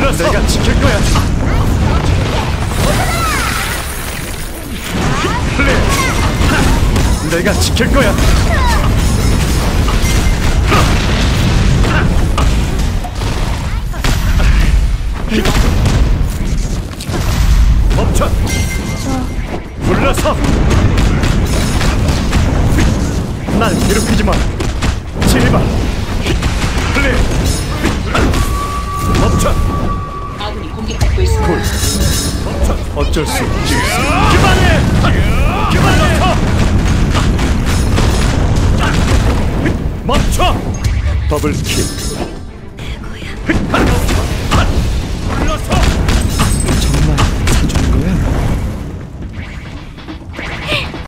불러서 내가 지킬 거야. 플레이. 내가 지킬 거야. 멈춰. 불러서. 날 괴롭히지 마. 제발. 플레이. 멈춰. 아군이 공격받고 있습니다. 굴. 멈춰. 어쩔 수 없지. 그만해. 그만해. 멈춰. 더블 킬.